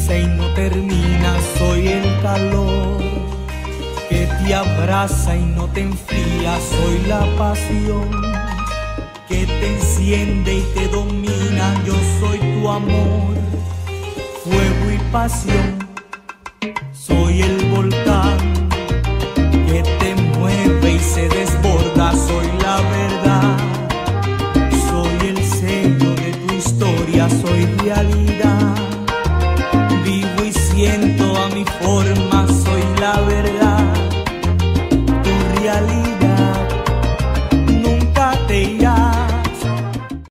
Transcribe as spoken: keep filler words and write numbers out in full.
comienza y no termina. Soy el calor que te abraza y no te enfría. Soy la pasión que te enciende y te domina. Yo soy tu amor, fuego y pasión.